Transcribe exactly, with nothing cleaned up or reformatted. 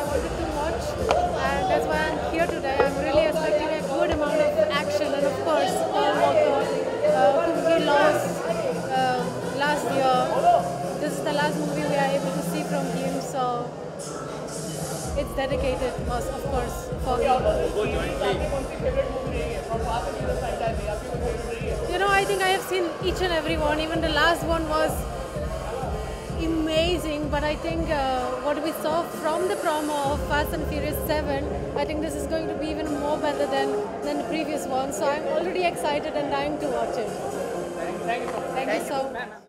I wanted to watch, and that's why I'm here today. I'm really expecting a good amount of action, and of course, Paul Walker, uh, whom we lost uh, last year. This is the last movie we are able to see from him, so it's dedicated, most of course, for me. You know, I think I have seen each and every one. Even the last one was amazing, but I think uh, what we saw from the promo of Fast and Furious seven, I think this is going to be even more better than, than the previous one. So I'm already excited and dying to watch it. Thank you. Thank you so much.